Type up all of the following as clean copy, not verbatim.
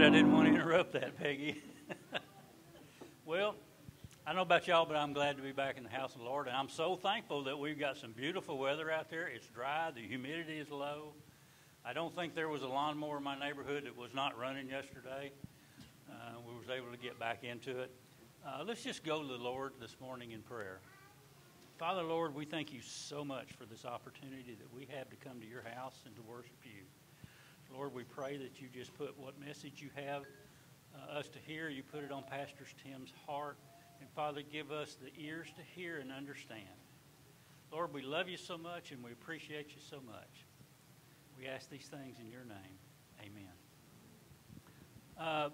I didn't want to interrupt that, Peggy. Well, I don't know about y'all, but I'm glad to be back in the house of the Lord, and I'm so thankful that we've got some beautiful weather out there. It's dry. The humidity is low. I don't think there was a lawnmower in my neighborhood that was not running yesterday. We was able to get back into it. Let's just go to the Lord this morning in prayer. Father, Lord, we thank you so much for this opportunity that we have to come to your house and to worship you. Lord, we pray that you just put what message you have us to hear. You put it on Pastor Tim's heart. And Father, give us the ears to hear and understand. Lord, we love you so much and we appreciate you so much. We ask these things in your name. Amen.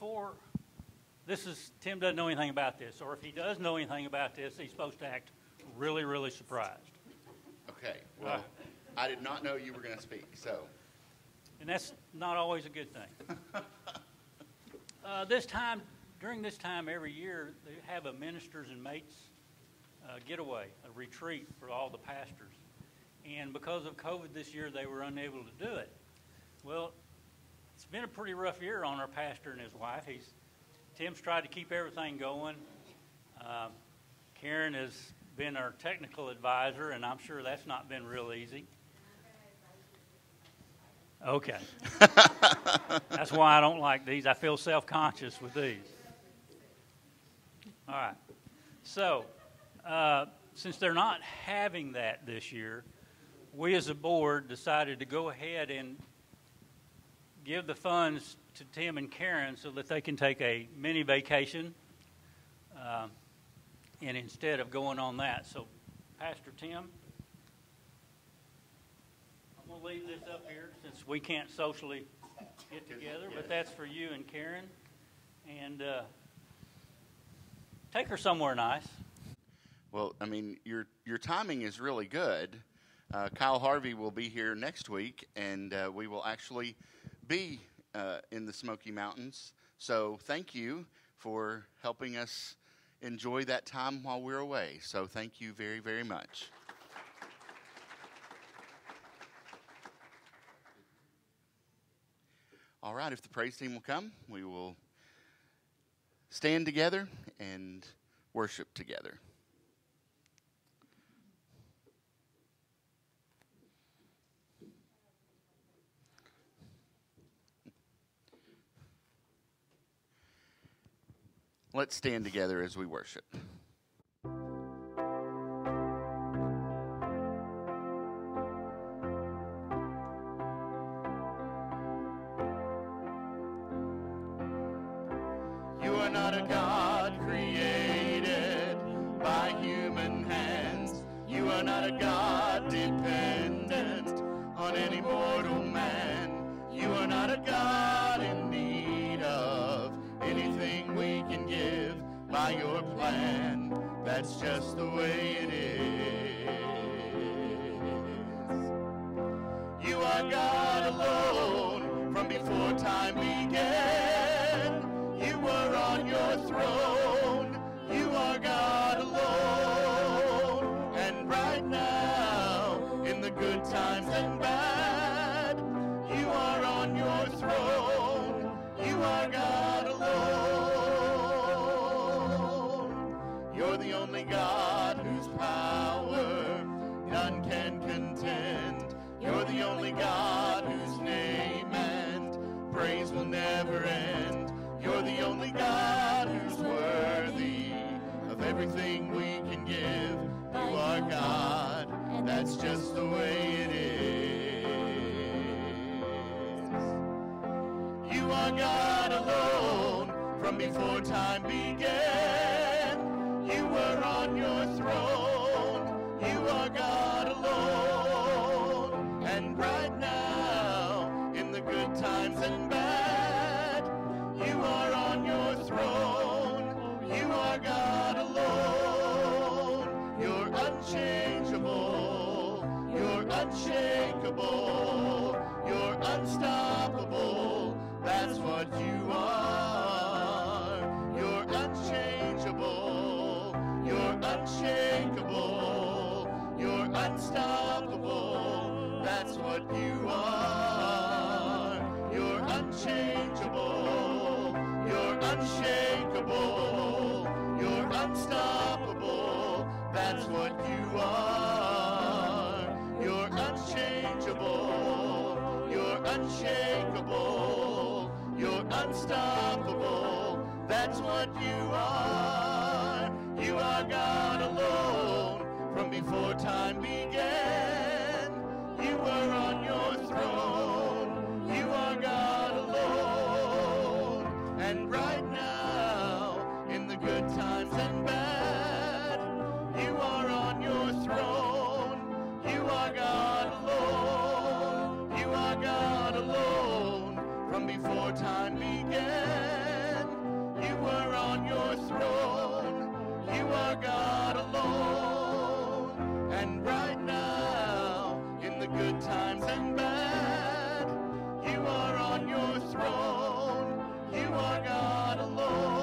Tim doesn't know anything about this, or if he does know anything about this, he's supposed to act really, really surprised. Okay, well, I did not know you were going to speak, so. And that's not always a good thing. During this time every year, they have a ministers and mates getaway, a retreat for all the pastors. And because of COVID this year, they were unable to do it. Well, it's been a pretty rough year on our pastor and his wife. Tim's tried to keep everything going. Karen has been our technical advisor, and I'm sure that's not been real easy. Okay. That's why I don't like these. I feel self-conscious with these. All right. So, since they're not having that this year, we as a board decided to go ahead and give the funds to Tim and Karen so that they can take a mini vacation and instead of going on that. So, Pastor Tim, I'm going to leave this up here since we can't socially get together, but that's for you and Karen. And take her somewhere nice. Well, I mean, your timing is really good. Kyle Harvey will be here next week, and we will actually be in the Smoky Mountains. So thank you for helping us enjoy that time while we're away. So thank you very, very much. All right, if the praise team will come, we will stand together and worship together. Let's stand together as we worship. You are not a God created by human hands. You are not a God dependent on any mortal man. You are not a God in need of anything we can give by your plan. That's just the way it is. You are God alone from before time began. You were on your throne. You are God alone. And right now, in the good times and bad, you are on your throne. You are God alone. You're the only God whose power none can contend. You're the only God whose name and praise will never end. You're the only God who's worthy of everything we can give. You are God, that's just the way it is. You are God alone from before time began. You were on your throne. You are God alone. And right now, in the good times and bad, you are on your throne. You are God alone. You're unchangeable. You're unshakable. You're unstoppable. That's what you are. You're unchangeable. You're unshakable. You're unstoppable. That's what you are. You're unchangeable. are. You're unchangeable. You're unshakable. You're unstoppable. That's what you are. You are God alone. From before time began, you were on your throne. You are God alone. And right now, in the good times and bad, you are on your throne. You are God alone. You are God alone. From before time began, you were on your throne. You are God alone. And right now, in the good times and bad, you are on your throne. You are God alone.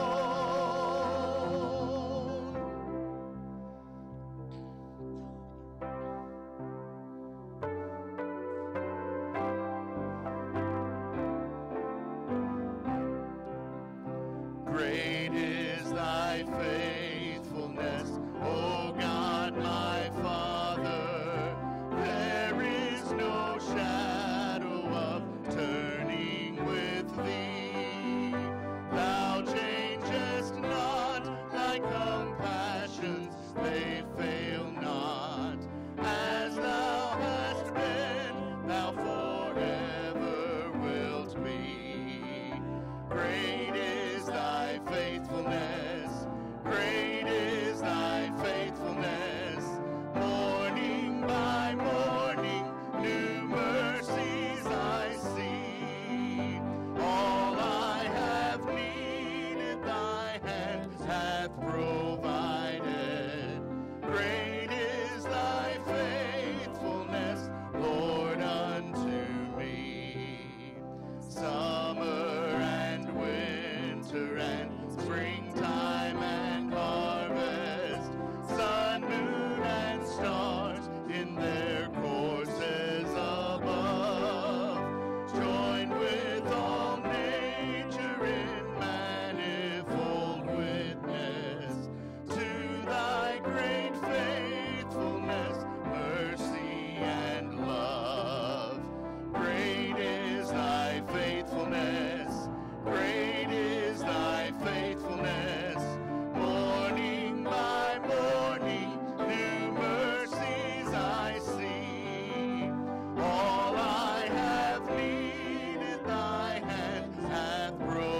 Great is thy faithfulness, O God, my Father. There is no shadow of turning with thee. Thou changest not, thy compassions, they fail not. As thou hast been, thou forever wilt be. Great is thy faithfulness. Great is thy faithfulness. Morning by morning, new mercies I see. All I have needed, thy hand hath provided. Great is thy faithfulness, Lord, unto me. Summer and winter and springtime and harvest, sun, moon, and stars in their courses above, joined with all nature in manifold witness to thy great faithfulness, mercy, and love. Great is thy faithfulness. Great is thy faithfulness. Morning by morning, new mercies I see. All I have needed, thy hand hath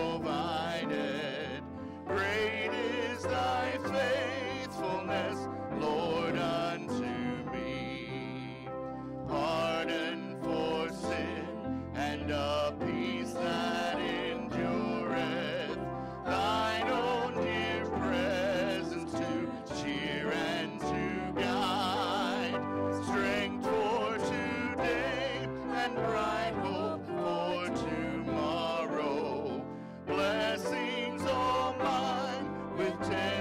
provided. Great is thy faithfulness, Lord, unto me. Pardon for sin and a peace that endureth, thine own dear presence to cheer and to guide, strength for today and bright hope for tomorrow, blessings all mine with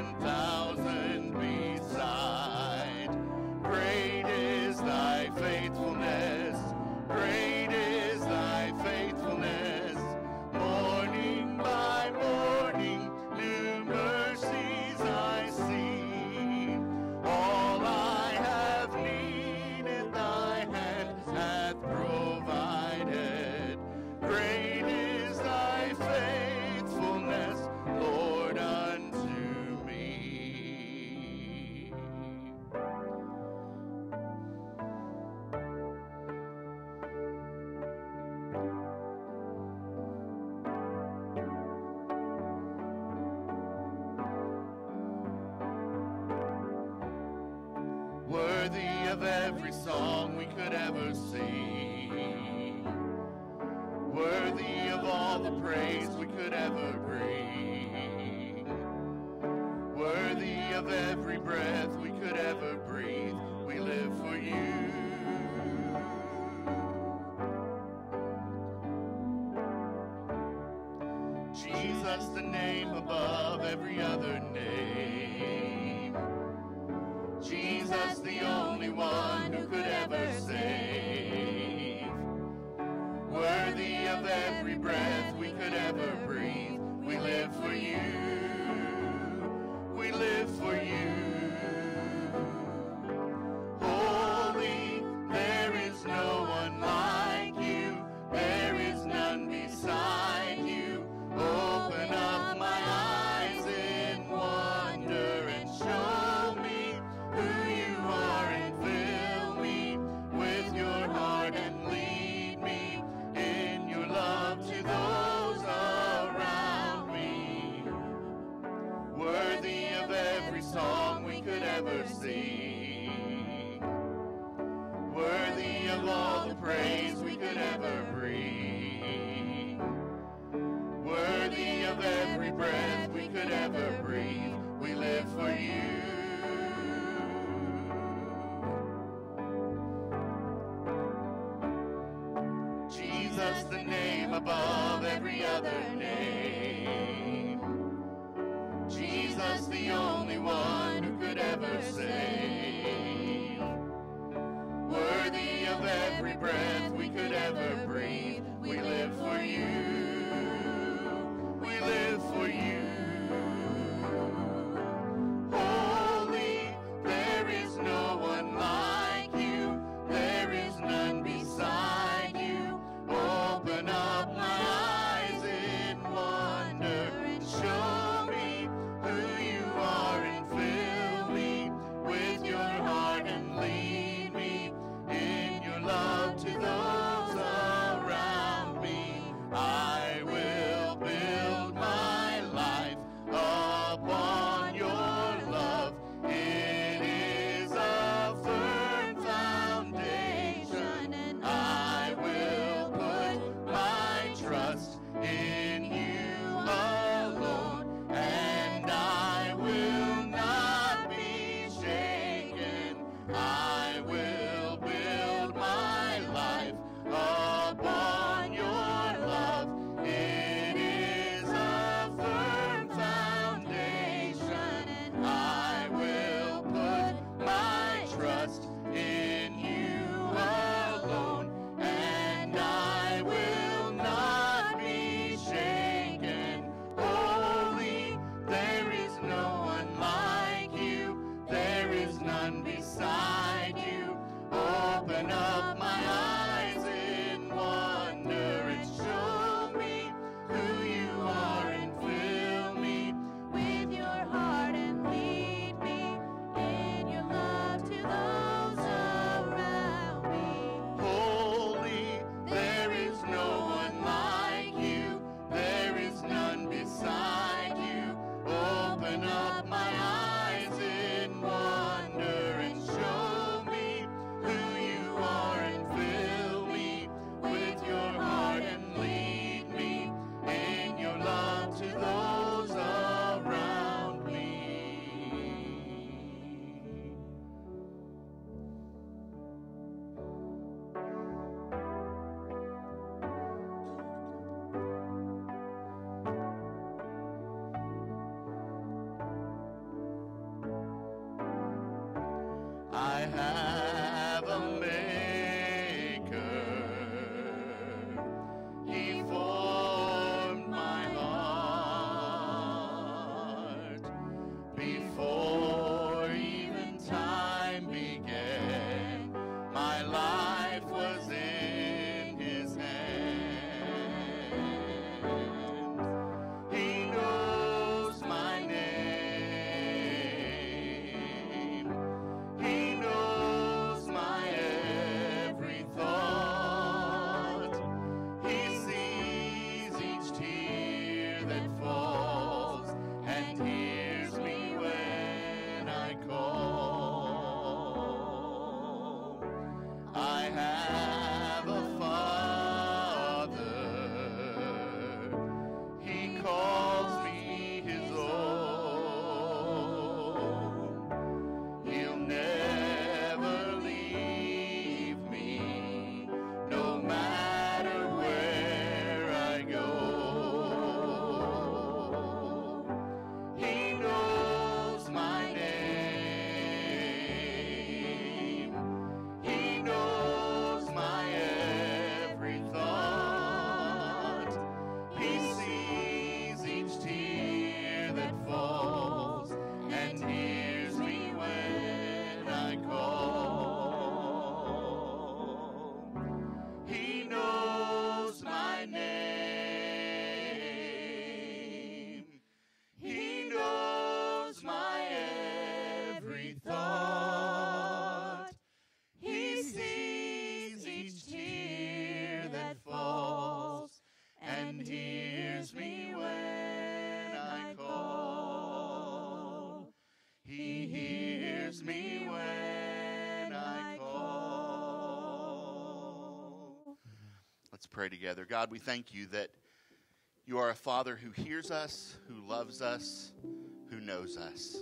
10,000 beside. Great is thy faithfulness. Great is thy faithfulness. Morning by morning, new mercies I see. All I have needed, thy hand hath provided. Great is thy faithfulness, Lord, unto me. Worthy of every song we could ever sing, worthy of all the praise we could ever bring, worthy of every breath we could ever breathe. We live for you. Jesus, the name above every other name. Jesus, the only one who could ever save. Worthy of every breath we could ever breathe. We live for you. We live for you. ever sing. Worthy of all the praise we could ever bring. Worthy of every breath we could ever breathe. We live for you. Jesus, the name above every other name. Jesus, the only one who could ever save. Worthy of every breath we could ever breathe. We live for you. We live for you. Holy, there is no one like you. There is none beside you. Open up my eyes in wonder and show me who you are and fill me with your heart and lead me in your love to those around me. I will build my life upon your love. It is a firm foundation, and I will put my trust in you alone, and I will not be shaken. I will build my life upon your love. It is a firm foundation, and I will put my trust in you alone, and I will not be shaken. Holy, there is no one like you. There is none beside you. Open up my eyes in wonder and show me who you are and fill me with your heart and lead me in your love to those around me. Holy, there is no one like you. There is none beside you. Open up my eyes in wonder and show me who you are and fill me with your heart and lead me in your love to those around me. I have a maker. He formed my heart before even time began. My life was in his hand. He knows my name. He knows Let's pray together. God, we thank you that you are a Father who hears us, who loves us, who knows us.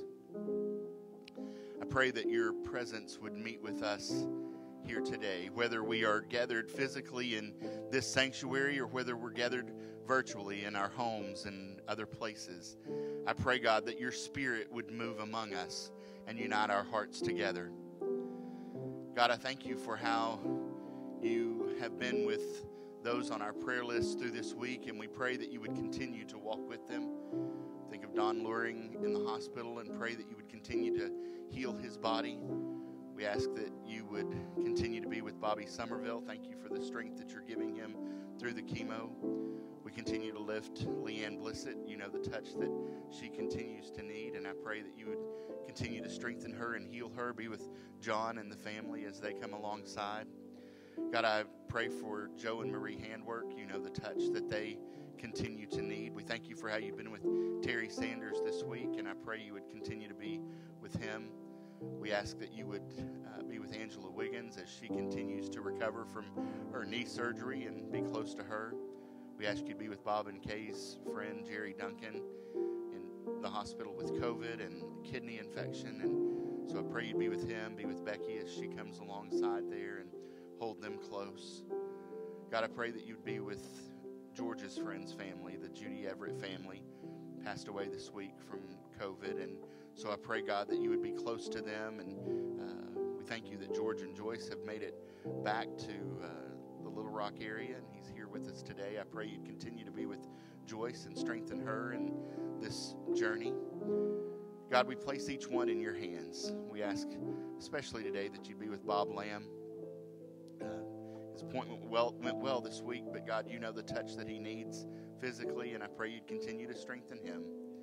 I pray that your presence would meet with us here today, whether we are gathered physically in this sanctuary or whether we're gathered virtually in our homes and other places. I pray, God, that your Spirit would move among us and unite our hearts together. God, I thank you for how you have been with those on our prayer list through this week, and we pray that you would continue to walk with them. Think of Don Luring in the hospital and pray that you would continue to heal his body. We ask that you would continue to be with Bobby Somerville. Thank you for the strength that you're giving him through the chemo. We continue to lift Leanne Blissett. You know the touch that she continues to need, and I pray that you would continue to strengthen her and heal her. Be with John and the family as they come alongside. God, I pray for Joe and Marie Handwork. You know the touch that they continue to need. We thank you for how you've been with Terry Sanders this week, and I pray you would continue to be with him. We ask that you would be with Angela Wiggins as she continues to recover from her knee surgery and be close to her. We ask you to be with Bob and Kay's friend Jerry Duncan in the hospital with COVID and kidney infection. And so I pray you'd be with him, be with Becky as she comes alongside there and hold them close. God, I pray that you'd be with George's friend's family, the Judy Everett family, passed away this week from COVID. And so I pray, God, that you would be close to them. And we thank you that George and Joyce have made it back to the Little Rock area, and he's here with us today. I pray you'd continue to be with Joyce and strengthen her in this journey. God, we place each one in your hands. We ask, especially today, that you'd be with Bob Lamb. His appointment went well this week, but God, you know the touch that he needs physically, and I pray you'd continue to strengthen him.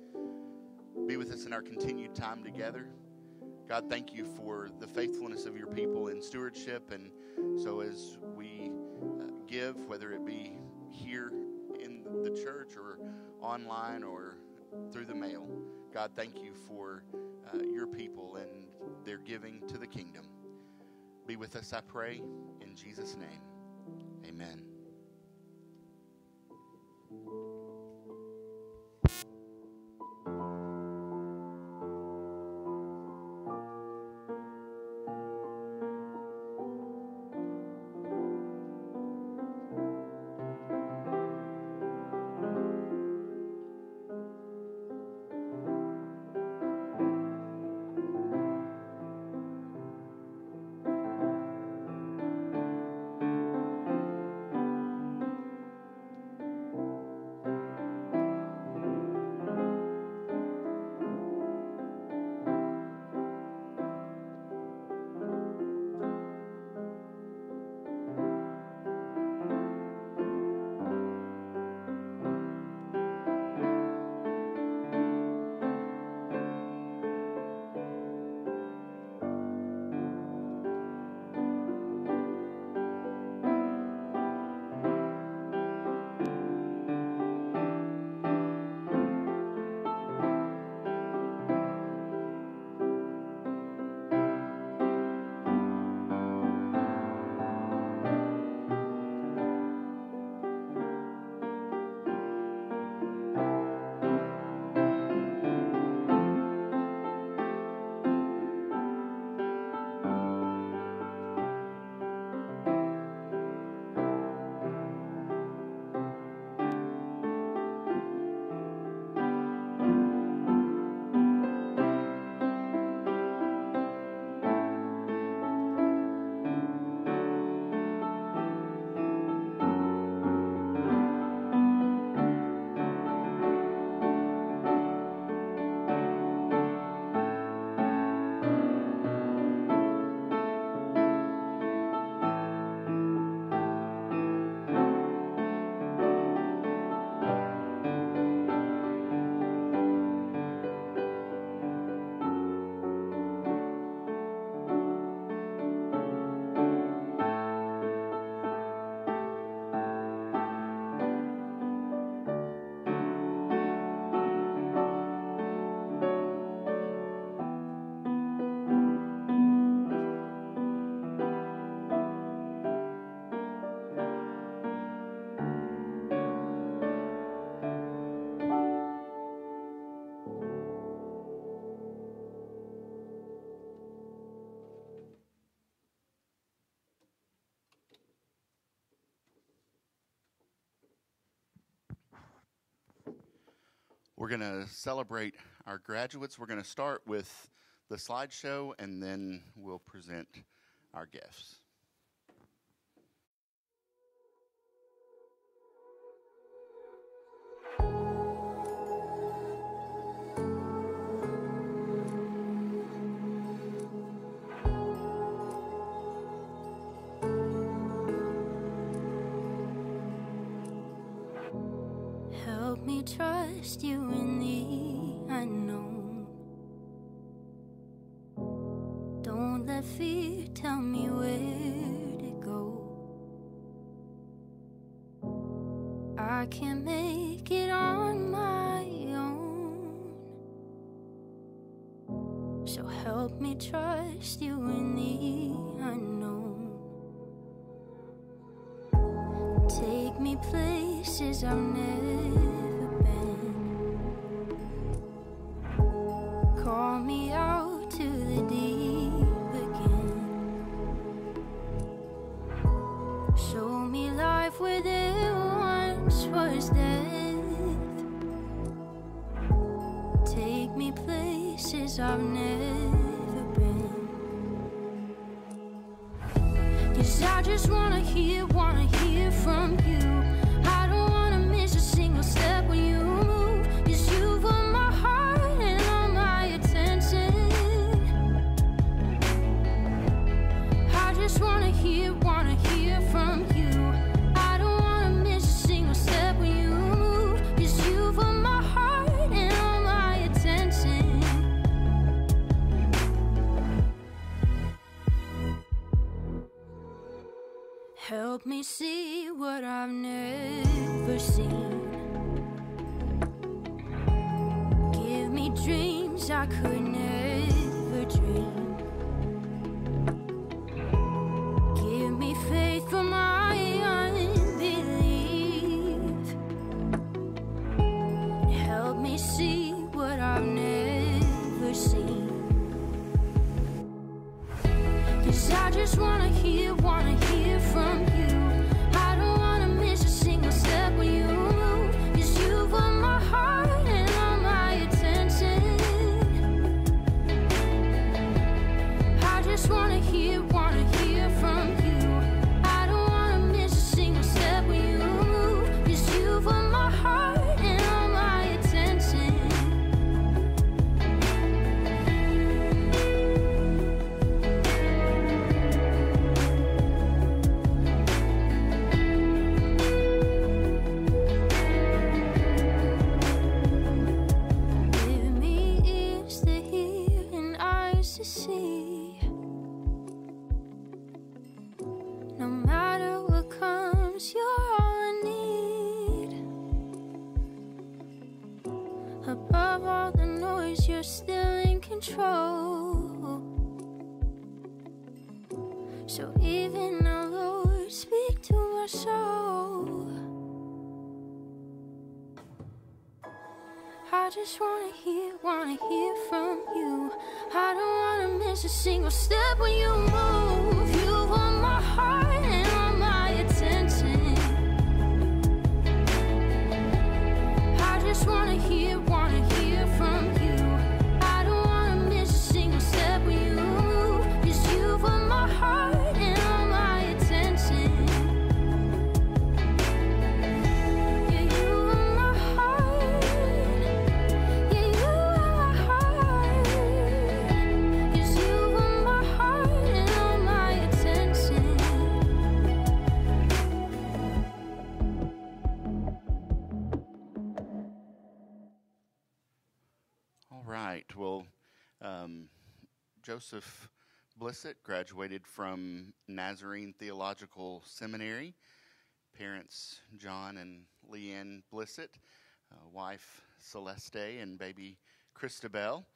Be with us in our continued time together. God, thank you for the faithfulness of your people in stewardship, and so as we give, whether it be here in the church or online or through the mail, God, thank you for your people and their giving to the kingdom. Be with us, I pray, in Jesus' name. Amen. We're going to celebrate our graduates. We're going to start with the slideshow, and then we'll present our gifts. Help me trust you in the unknown. Don't let fear tell me where to go. I can't make it on my own. So help me trust you in the unknown. Take me places I've never been. Call me out to the deep again. Show me life where there once was death. Take me places I've never been. 'Cause I just wanna hear from you. I don't wanna miss a single step when you move. 'Cause you've won my heart and all my attention. I just wanna hear from you. I don't wanna miss a single step when you move. 'Cause you've won my heart and all my attention. Help me see what I've never seen. Give me dreams I could never dream. Give me faith for my unbelief. Help me see what I've never seen. 'Cause I just wanna hear from you. I don't wanna miss a single step when you move. 'Cause you've won my heart and all my attention. I just wanna hear from you. I don't wanna miss a single step when you move. 'Cause you've won my heart and all my attention. Give me ears to hear and eyes to see. No matter what comes, you're all I need. Above all the noise, you're still in control. So even now, Lord, speak to my soul. I just wanna hear from you. I don't wanna miss a single step when you move. You want my heart and all my attention. I just wanna hear from you. I don't wanna miss a single step when you move. 'Cause you want my heart and all my attention. Yeah, you want my heart. Yeah, you want my heart. 'Cause you want my heart and all my attention. All right. Well, Joseph Blissett graduated from Nazarene Theological Seminary. Parents John and Leanne Blissett, wife Celeste, and baby Christabel.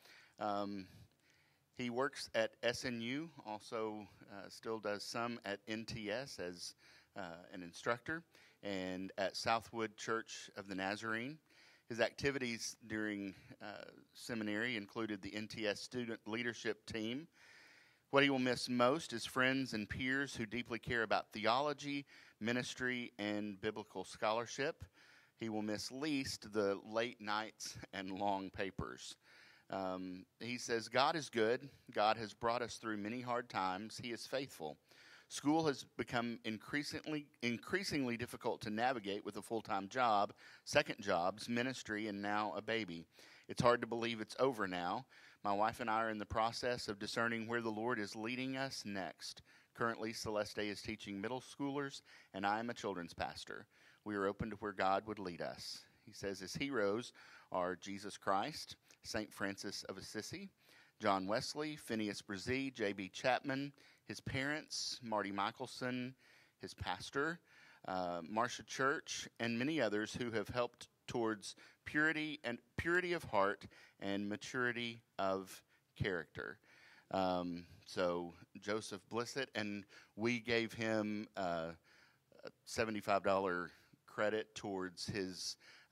He works at SNU, also still does some at NTS as an instructor, and at Southwood Church of the Nazarene. His activities during seminary included the NTS student leadership team. What he will miss most is friends and peers who deeply care about theology, ministry, and biblical scholarship. He will miss least the late nights and long papers. He says, God is good. God has brought us through many hard times. He is faithful. School has become increasingly difficult to navigate with a full-time job, second jobs, ministry, and now a baby. It's hard to believe it's over now. My wife and I are in the process of discerning where the Lord is leading us next. Currently, Celeste is teaching middle schoolers, and I am a children's pastor. We are open to where God would lead us. He says his heroes are Jesus Christ, St. Francis of Assisi, John Wesley, Phineas Bresee, J.B. Chapman, his parents, Marty Michelson, his pastor, Marcia Church, and many others who have helped towards purity of heart and maturity of character. So Joseph Blissett, and we gave him a $75 credit towards his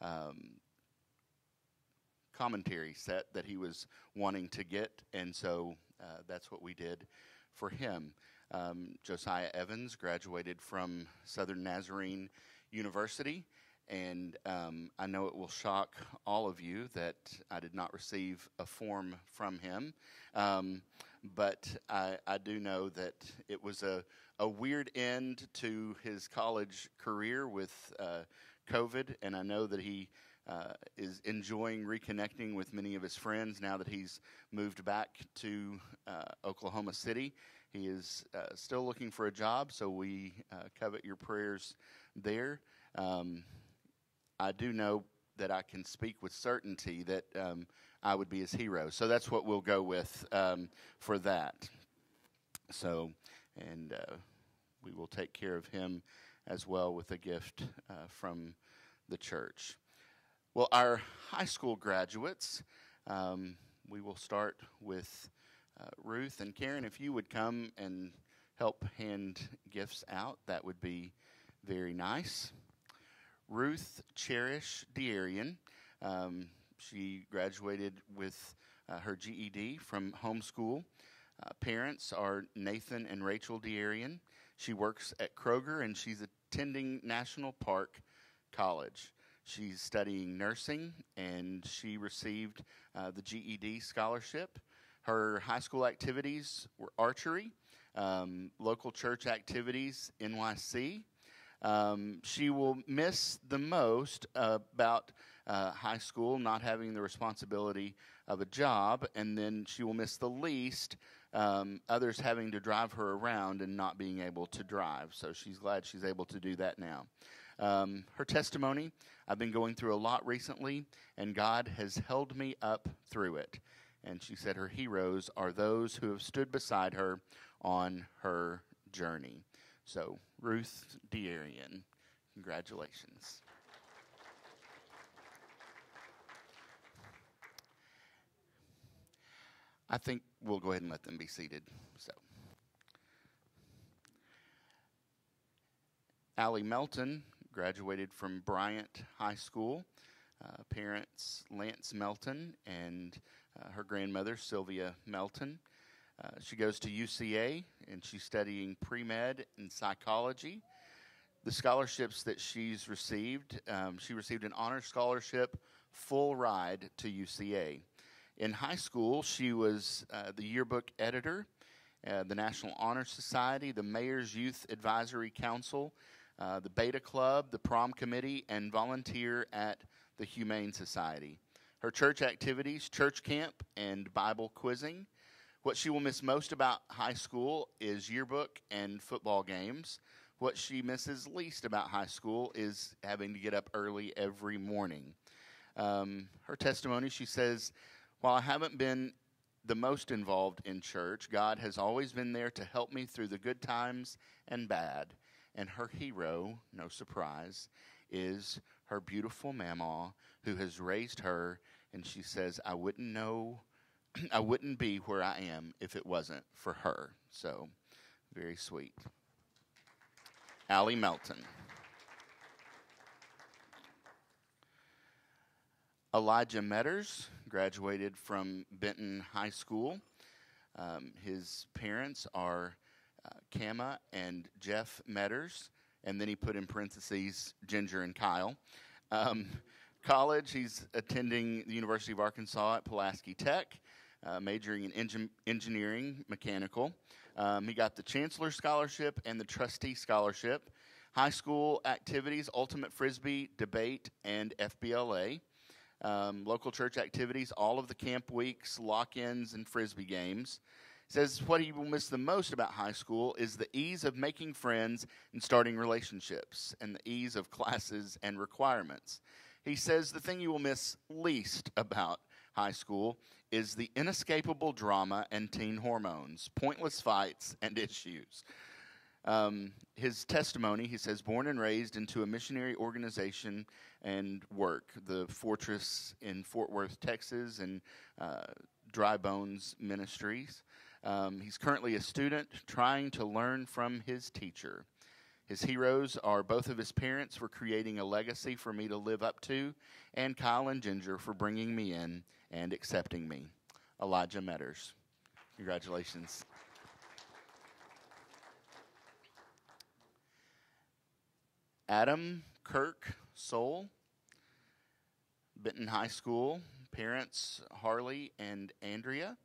commentary set that he was wanting to get, and so that's what we did for him. Josiah Evans graduated from Southern Nazarene University, and I know it will shock all of you that I did not receive a form from him, but I do know that it was a weird end to his college career with COVID, and I know that he is enjoying reconnecting with many of his friends now that he's moved back to Oklahoma City. He is still looking for a job, so we covet your prayers there. I do know that I can speak with certainty that I would be his hero. So that's what we'll go with for that. So, and we will take care of him as well with a gift from the church. Well, our high school graduates, we will start with Ruth and Karen. If you would come and help hand gifts out, that would be very nice. Ruth Cherish Dearian, she graduated with her GED from homeschool. Parents are Nathan and Rachel Dearian. She works at Kroger, and she's attending National Park College. She's studying nursing, and she received the GED scholarship. Her high school activities were archery, local church activities, NYC. She will miss the most about high school, not having the responsibility of a job, and then she will miss the least, others having to drive her around and not being able to drive. So she's glad she's able to do that now. Her testimony, I've been going through a lot recently, and God has held me up through it. And she said her heroes are those who have stood beside her on her journey. So, Ruth Dearian, congratulations. I think we'll go ahead and let them be seated. So, Allie Melton graduated from Bryant High School. Parents Lance Melton and her grandmother Sylvia Melton. She goes to UCA, and she's studying pre-med and psychology. The scholarships that she's received, she received an honor scholarship, full ride to UCA. In high school, she was the yearbook editor, the National Honor Society, the Mayor's Youth Advisory Council, the Beta Club, the Prom Committee, and volunteer at the Humane Society. Her church activities, church camp, and Bible quizzing. What she will miss most about high school is yearbook and football games. What she misses least about high school is having to get up early every morning. Her testimony, she says, while I haven't been the most involved in church, God has always been there to help me through the good times and bad. And her hero, no surprise, is her beautiful mama who has raised her, and she says, I wouldn't be where I am if it wasn't for her. So, very sweet. Allie Melton. Elijah Metters graduated from Benton High School. His parents are Kama and Jeff Metters, and then he put in parentheses Ginger and Kyle. Um, College, he's attending the University of Arkansas at Pulaski Tech, majoring in engineering, mechanical. He got the Chancellor Scholarship and the Trustee Scholarship. High school activities, Ultimate Frisbee, debate, and FBLA. Local church activities, all of the camp weeks, lock-ins, and Frisbee games. Says what he will miss the most about high school is the ease of making friends and starting relationships, and the ease of classes and requirements. He says the thing you will miss least about high school is the inescapable drama and teen hormones, pointless fights, and issues. His testimony, he says, born and raised into a missionary organization and work, the Fortress in Fort Worth, Texas, and Dry Bones Ministries. He's currently a student trying to learn from his teacher. His heroes are both of his parents for creating a legacy for me to live up to, and Kyle and Ginger for bringing me in and accepting me. Elijah Metters. Congratulations. Adam Kirk Soul, Benton High School. Parents Harley and Andrea.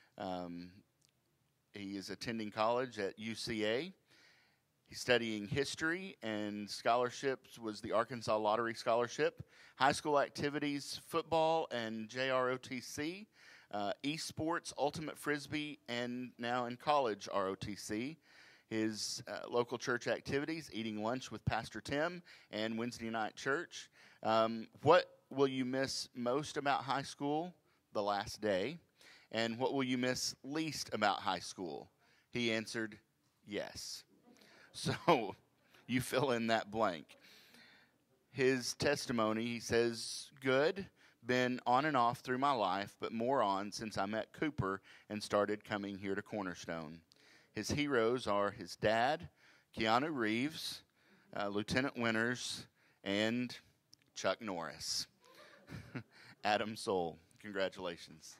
He is attending college at UCA. He's studying history, and scholarships was the Arkansas Lottery Scholarship. High school activities, football and JROTC, esports, Ultimate Frisbee, and now in college, ROTC. His local church activities, eating lunch with Pastor Tim, and Wednesday night church. What will you miss most about high school? The last day. And what will you miss least about high school? He answered, yes. So you fill in that blank. His testimony, he says, good, been on and off through my life, but more on since I met Cooper and started coming here to Cornerstone. His heroes are his dad, Keanu Reeves, Lieutenant Winters, and Chuck Norris. Adam Soul, congratulations.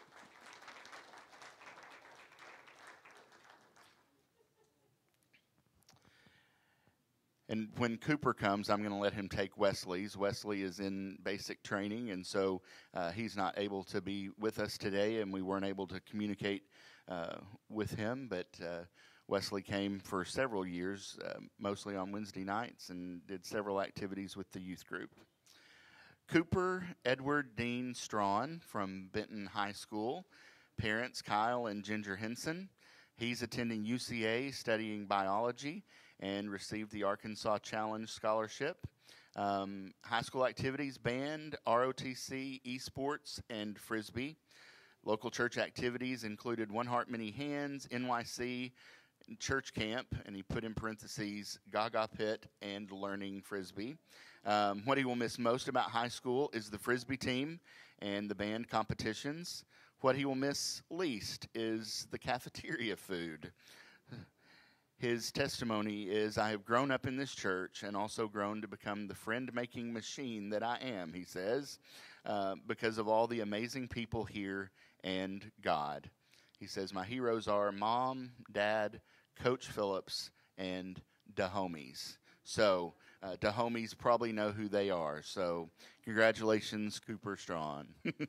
And when Cooper comes, I'm going to let him take Wesley's. Wesley is in basic training, and so he's not able to be with us today, and we weren't able to communicate with him. But Wesley came for several years, mostly on Wednesday nights, and did several activities with the youth group. Cooper Edward Dean Strawn from Benton High School. Parents Kyle and Ginger Henson. He's attending UCA studying biology and received the Arkansas Challenge Scholarship. High school activities, band, ROTC, esports, and Frisbee. Local church activities included One Heart, Many Hands, NYC, church camp, and he put in parentheses, Gaga Pit, and learning Frisbee. What he will miss most about high school is the Frisbee team and the band competitions. What he will miss least is the cafeteria food. His testimony is, I have grown up in this church and also grown to become the friend-making machine that I am, he says, because of all the amazing people here and God. He says, my heroes are Mom, Dad, Coach Phillips, and DeHomies. So, DeHomies probably know who they are. So, congratulations, Cooper Strawn.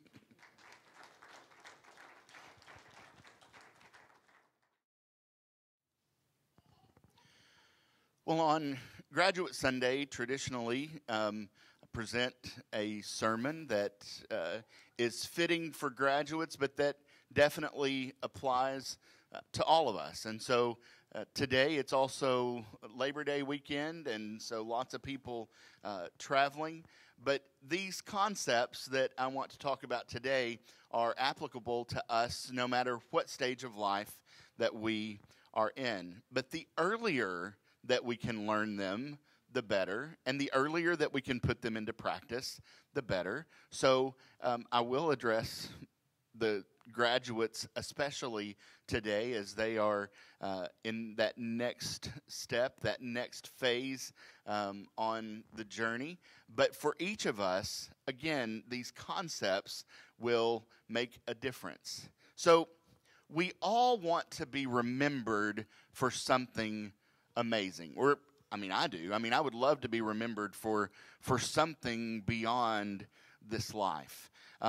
Well, on Graduate Sunday, traditionally, I present a sermon that is fitting for graduates, but that definitely applies to all of us. And so today, it's also Labor Day weekend, and so lots of people traveling. But these concepts that I want to talk about today are applicable to us no matter what stage of life that we are in. But the earlier that we can learn them, the better. And the earlier that we can put them into practice, the better. So I will address the graduates especially today as they are in that next step, that next phase on the journey. But for each of us, again, these concepts will make a difference. So we all want to be remembered for something amazing. I do. I would love to be remembered for something beyond this life.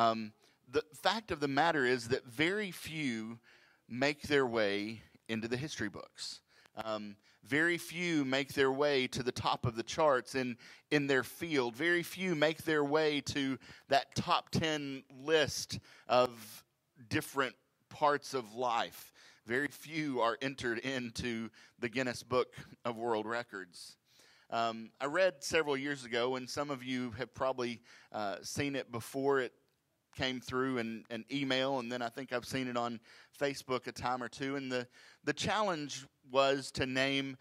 The fact of the matter is that very few make their way into the history books. Very few make their way to the top of the charts in their field. Very few make their way to that top 10 list of different parts of life. Very few are entered into the Guinness Book of World Records. I read several years ago, and some of you have probably seen it before it came through an email, and then I think I've seen it on Facebook a time or two. And the challenge was to name,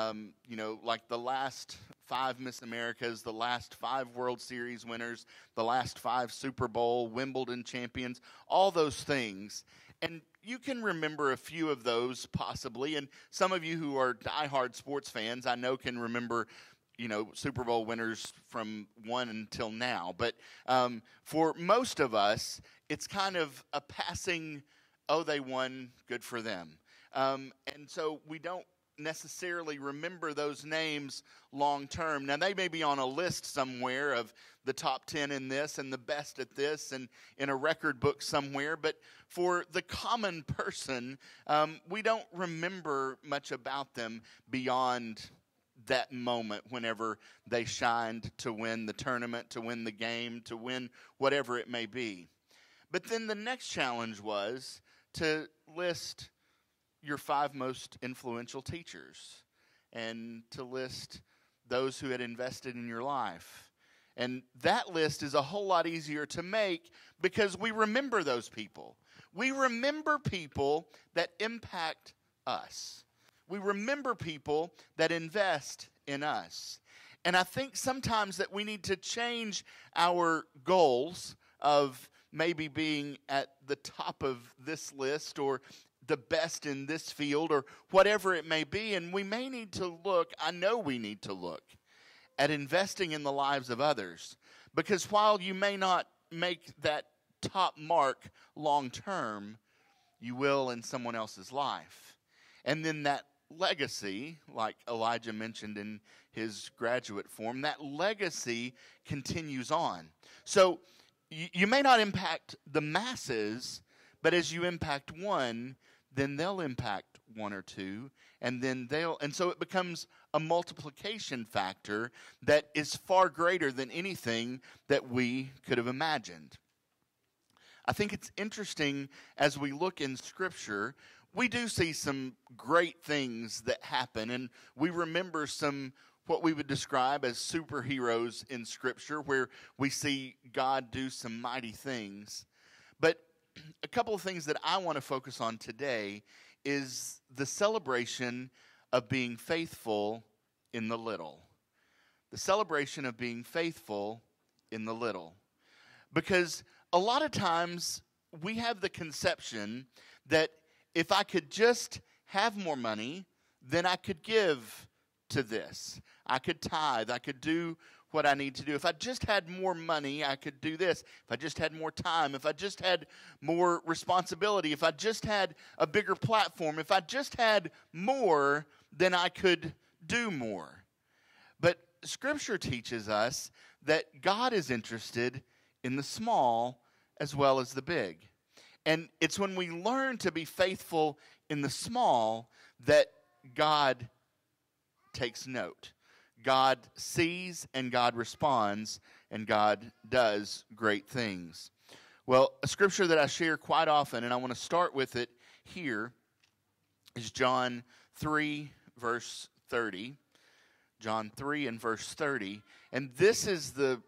like the last 5 Miss Americas, the last 5 World Series winners, the last 5 Super Bowl, Wimbledon champions, all those things. And you can remember a few of those possibly, and some of you who are diehard sports fans, I know, can remember Super Bowl winners from 1 until now. But for most of us, it's kind of a passing, oh, they won, good for them. And so we don't necessarily remember those names long term. Now, they may be on a list somewhere of the top 10 in this and the best at this and in a record book somewhere. But for the common person, we don't remember much about them beyond that moment whenever they shined to win the tournament, to win the game, to win whatever it may be. But then the next challenge was to list your 5 most influential teachers and to list those who had invested in your life. And that list is a whole lot easier to make because we remember those people. We remember people that impact us. We remember people that invest in us. And I think sometimes that we need to change our goals of maybe being at the top of this list or the best in this field or whatever it may be. And we may need to look, I know we need to look at investing in the lives of others. Because while you may not make that top mark long term, you will in someone else's life. And then that legacy, like Elijah mentioned in his graduate form, that legacy continues on. So you may not impact the masses, but as you impact one, then they'll impact 1 or 2, and then and so it becomes a multiplication factor that is far greater than anything that we could have imagined. I think it's interesting as we look in Scripture, we do see some great things that happen, and we remember some what we would describe as superheroes in Scripture, where we see God do some mighty things. But a couple of things that I want to focus on today is the celebration of being faithful in the little. The celebration of being faithful in the little. Because a lot of times we have the conception that if I could just have more money, then I could give to this. I could tithe. I could do what I need to do. If I just had more money, I could do this. If I just had more time. If I just had more responsibility. If I just had a bigger platform. If I just had more, then I could do more. But Scripture teaches us that God is interested in the small as well as the big. And it's when we learn to be faithful in the small that God takes note. God sees and God responds and God does great things. Well, a scripture that I share quite often, and I want to start with it here, is John 3, verse 30. John 3 and verse 30. And this is the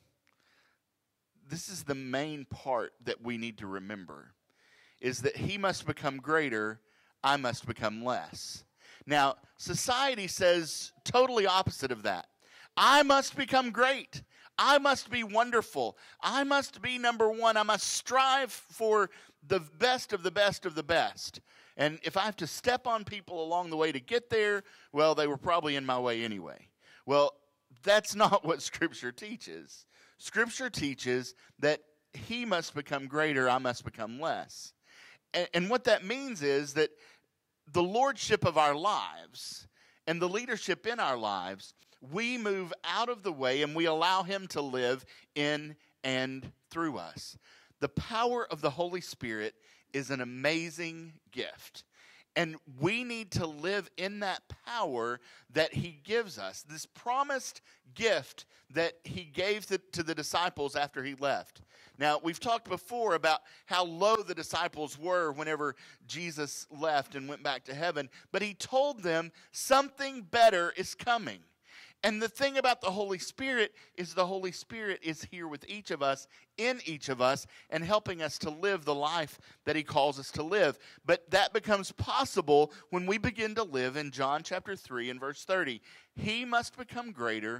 main part that we need to remember, is that he must become greater, I must become less. Now, society says totally opposite of that. I must become great. I must be wonderful. I must be number one. I must strive for the best of the best of the best. And if I have to step on people along the way to get there, well, they were probably in my way anyway. Well, that's not what Scripture teaches. Scripture teaches that he must become greater, I must become less. And what that means is that the lordship of our lives and the leadership in our lives, we move out of the way and we allow him to live in and through us. The power of the Holy Spirit is an amazing gift. And we need to live in that power that he gives us, this promised gift that he gave to the disciples after he left. Now, we've talked before about how low the disciples were whenever Jesus left and went back to heaven, but he told them something better is coming. And the thing about the Holy Spirit is the Holy Spirit is here with each of us, in each of us, and helping us to live the life that he calls us to live. But that becomes possible when we begin to live in John chapter 3 and verse 30. He must become greater,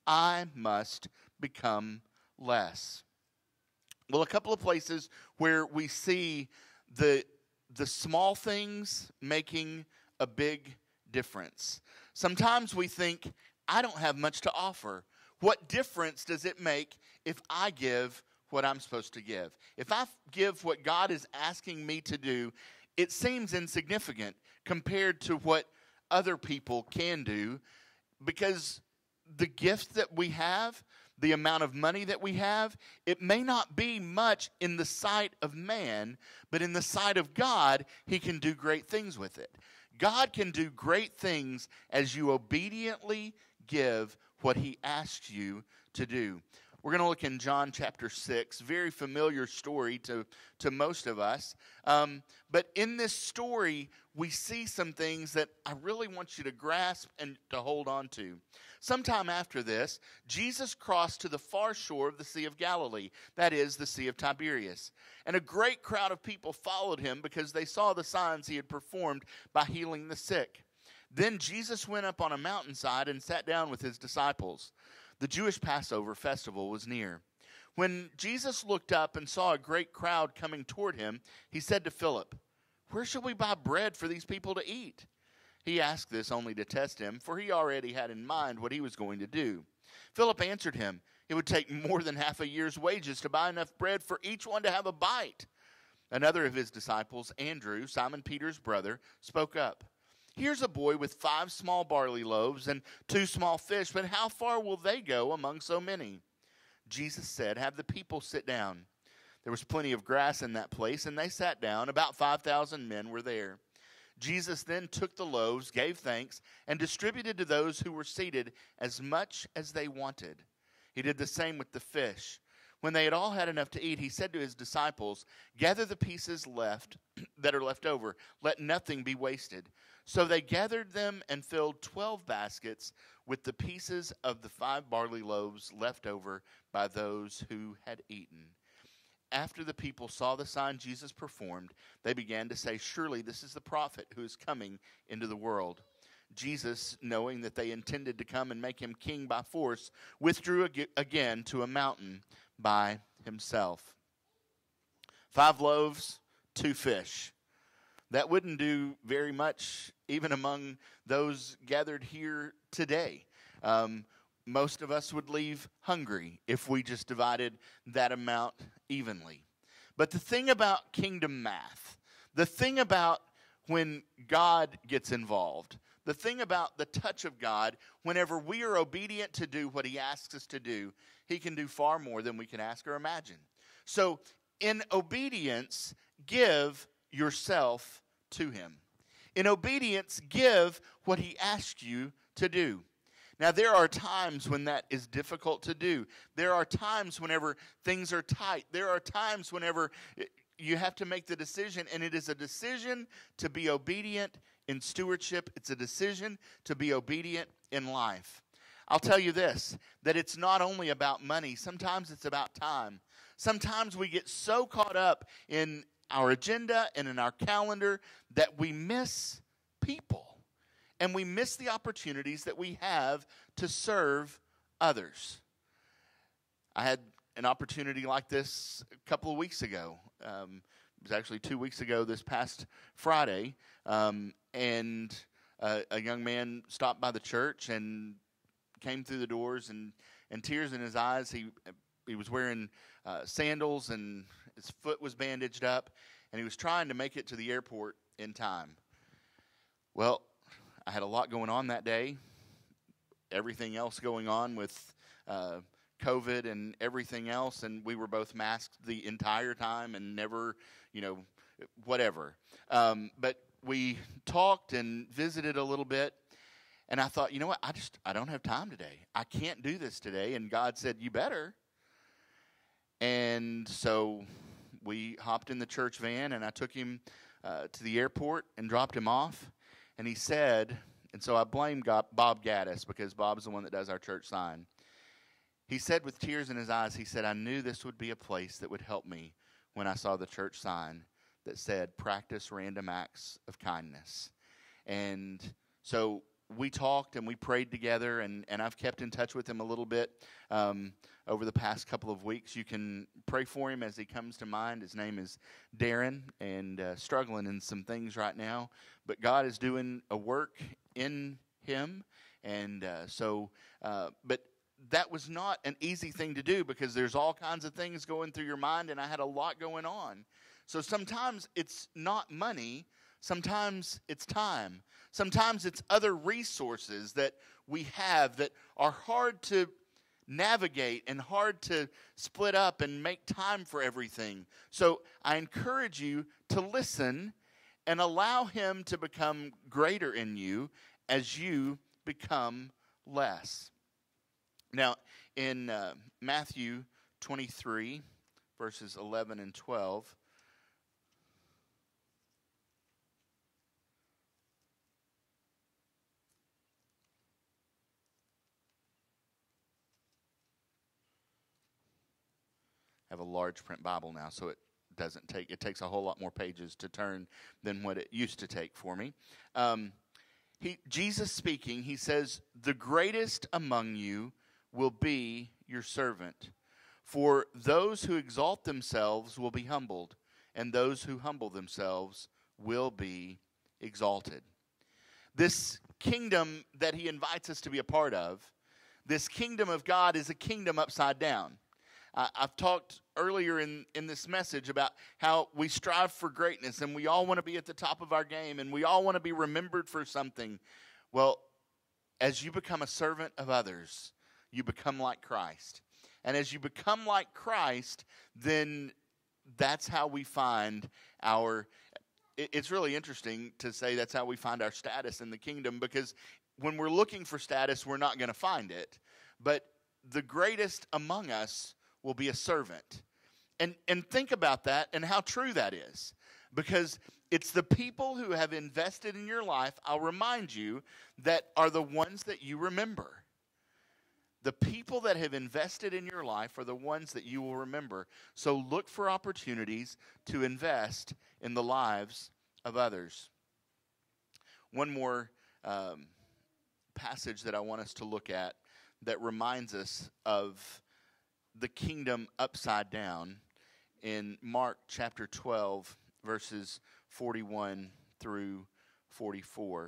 I must become less. Well, a couple of places where we see the small things making a big difference. Sometimes we think, I don't have much to offer. What difference does it make if I give what I'm supposed to give? If I give what God is asking me to do, it seems insignificant compared to what other people can do, because the gift that we have, the amount of money that we have, it may not be much in the sight of man, but in the sight of God, he can do great things with it. God can do great things as you obediently give what he asks you to do. We're going to look in John chapter 6, very familiar story to most of us. But in this story, we see some things that I really want you to grasp and to hold on to. Sometime after this, Jesus crossed to the far shore of the Sea of Galilee, that is, the Sea of Tiberias. And a great crowd of people followed him because they saw the signs he had performed by healing the sick. Then Jesus went up on a mountainside and sat down with his disciples. The Jewish Passover festival was near. When Jesus looked up and saw a great crowd coming toward him, he said to Philip, "Where shall we buy bread for these people to eat?" He asked this only to test him, for he already had in mind what he was going to do. Philip answered him, "It would take more than half a year's wages to buy enough bread for each one to have a bite." Another of his disciples, Andrew, Simon Peter's brother, spoke up. "Here's a boy with 5 small barley loaves and 2 small fish, but how far will they go among so many?" Jesus said, "Have the people sit down." There was plenty of grass in that place, and they sat down. About 5,000 men were there. Jesus then took the loaves, gave thanks, and distributed to those who were seated as much as they wanted. He did the same with the fish. When they had all had enough to eat, he said to his disciples, "Gather the pieces left that are left over. Let nothing be wasted." So they gathered them and filled 12 baskets with the pieces of the 5 barley loaves left over by those who had eaten. After the people saw the sign Jesus performed, they began to say, "Surely this is the prophet who is coming into the world." Jesus, knowing that they intended to come and make him king by force, withdrew again to a mountain by himself. 5 loaves, 2 fish. That wouldn't do very much even among those gathered here today. Most of us would leave hungry if we just divided that amount evenly. But the thing about kingdom math, the thing about when God gets involved, the thing about the touch of God, whenever we are obedient to do what he asks us to do, he can do far more than we can ask or imagine. So in obedience, give yourself to him. In obedience, give what he asks you to do. Now, there are times when that is difficult to do. There are times whenever things are tight. There are times whenever you have to make the decision, and it is a decision to be obedient in stewardship. It's a decision to be obedient in life. I'll tell you this, that it's not only about money. Sometimes it's about time. Sometimes we get so caught up in our agenda and in our calendar that we miss people. And we miss the opportunities that we have to serve others. I had an opportunity like this a couple of weeks ago. It was actually 2 weeks ago this past Friday. And a young man stopped by the church and came through the doors and tears in his eyes. He was wearing sandals and his foot was bandaged up. And he was trying to make it to the airport in time. Well, I had a lot going on that day. Everything else going on with COVID and everything else, and we were both masked the entire time and never, whatever. But we talked and visited a little bit, and I thought, you know what, I don't have time today. I can't do this today. And God said, you better. And so we hopped in the church van, and I took him to the airport and dropped him off. And he said, and so I blame Bob Gaddis, because Bob's the one that does our church sign. He said with tears in his eyes, he said, I knew this would be a place that would help me when I saw the church sign that said, practice random acts of kindness. And so we talked and we prayed together, and I've kept in touch with him a little bit over the past couple of weeks. You can pray for him as he comes to mind. His name is Darren, and struggling in some things right now. But God is doing a work in him, and but that was not an easy thing to do, because there's all kinds of things going through your mind, and I had a lot going on. So sometimes it's not money. Sometimes it's time. Sometimes it's other resources that we have that are hard to navigate and hard to split up and make time for everything. So I encourage you to listen and allow him to become greater in you as you become less. Now, in Matthew 23, verses 11 and 12, I have a large print Bible now, so it takes a whole lot more pages to turn than what it used to take for me. Jesus speaking, he says, the greatest among you will be your servant. For those who exalt themselves will be humbled, and those who humble themselves will be exalted. This kingdom that he invites us to be a part of, this kingdom of God, is a kingdom upside down. I've talked earlier in this message about how we strive for greatness, and we all want to be at the top of our game, and we all want to be remembered for something. Well, as you become a servant of others, you become like Christ. And as you become like Christ, then that's how we find it's really interesting to say that's how we find our status in the kingdom, because when we're looking for status, we're not going to find it. But the greatest among us will be a servant. And think about that and how true that is. Because it's the people who have invested in your life, I'll remind you, that are the ones that you remember. The people that have invested in your life are the ones that you will remember. So look for opportunities to invest in the lives of others. One more passage that I want us to look at that reminds us of the kingdom upside down, in Mark chapter 12, verses 41 through 44.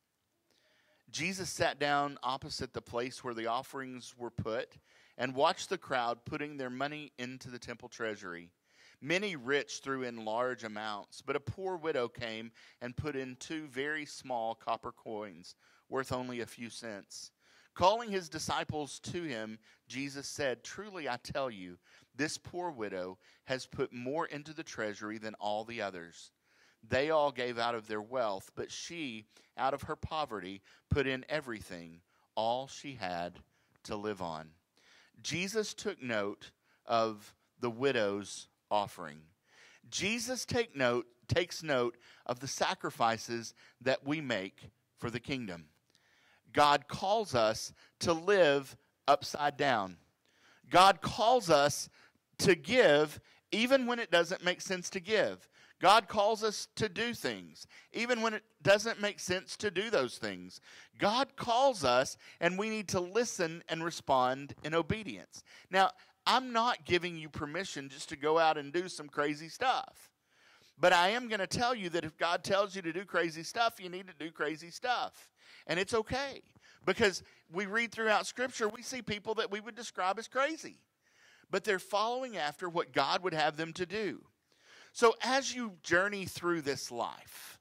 Jesus sat down opposite the place where the offerings were put and watched the crowd putting their money into the temple treasury. Many rich threw in large amounts, but a poor widow came and put in 2 very small copper coins, worth only a few cents. Calling his disciples to him, Jesus said, "Truly I tell you, this poor widow has put more into the treasury than all the others. They all gave out of their wealth, but she, out of her poverty, put in everything, all she had to live on." Jesus took note of the widow's offering. Jesus takes note of the sacrifices that we make for the kingdom. God calls us to live upside down. God calls us to give even when it doesn't make sense to give. God calls us to do things, even when it doesn't make sense to do those things. God calls us, and we need to listen and respond in obedience. Now, I'm not giving you permission just to go out and do some crazy stuff. But I am going to tell you that if God tells you to do crazy stuff, you need to do crazy stuff. And it's okay. Because we read throughout Scripture, we see people that we would describe as crazy. But they're following after what God would have them to do. So as you journey through this life,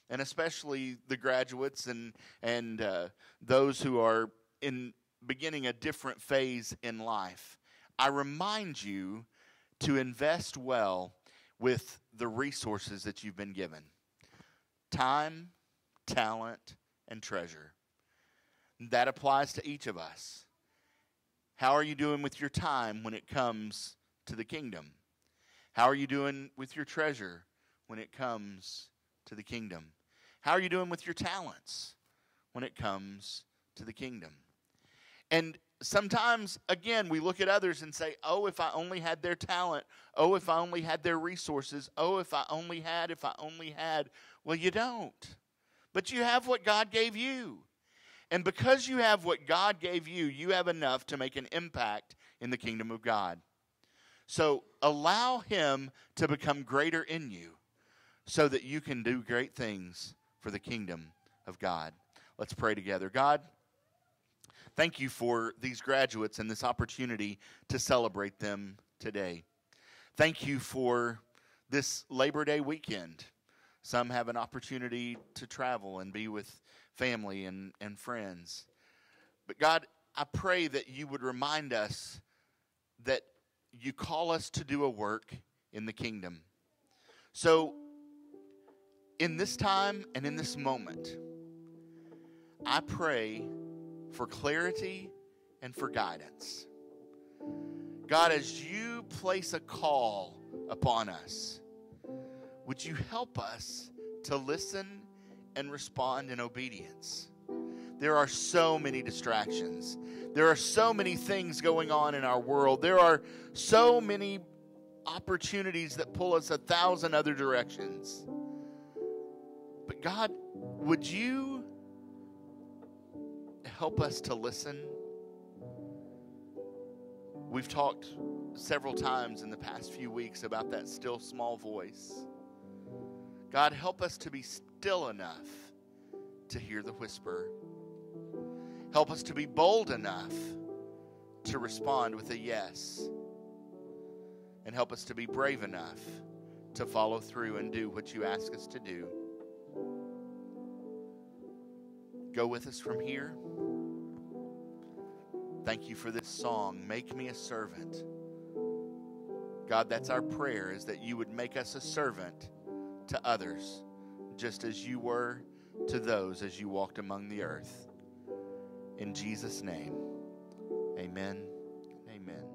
and especially the graduates and those who are beginning a different phase in life, I remind you to invest well with the resources that you've been given. Time, talent, and treasure. That applies to each of us. How are you doing with your time when it comes to the kingdom? How are you doing with your treasure when it comes to the kingdom? How are you doing with your talents when it comes to the kingdom? And sometimes, again, we look at others and say, oh, if I only had their talent. Oh, if I only had their resources. Oh, if I only had. Well, you don't. But you have what God gave you. And because you have what God gave you, you have enough to make an impact in the kingdom of God. So allow Him to become greater in you so that you can do great things for the kingdom of God. Let's pray together. God, thank you for these graduates and this opportunity to celebrate them today. Thank you for this Labor Day weekend. Some have an opportunity to travel and be with family and friends. But God, I pray that you would remind us that you call us to do a work in the kingdom. So, in this time and in this moment, I pray for clarity and for guidance. God, as you place a call upon us, would you help us to listen and respond in obedience? There are so many distractions. There are so many things going on in our world. There are so many opportunities that pull us 1,000 other directions. But God, would you help us to listen? We've talked several times in the past few weeks about that still small voice. God, help us to be still enough to hear the whisper. Help us to be bold enough to respond with a yes. And help us to be brave enough to follow through and do what you ask us to do. Go with us from here. Thank you for this song, Make Me a Servant. God, that's our prayer, is that you would make us a servant to others, just as you were to those as you walked among the earth. In Jesus' name, amen. Amen.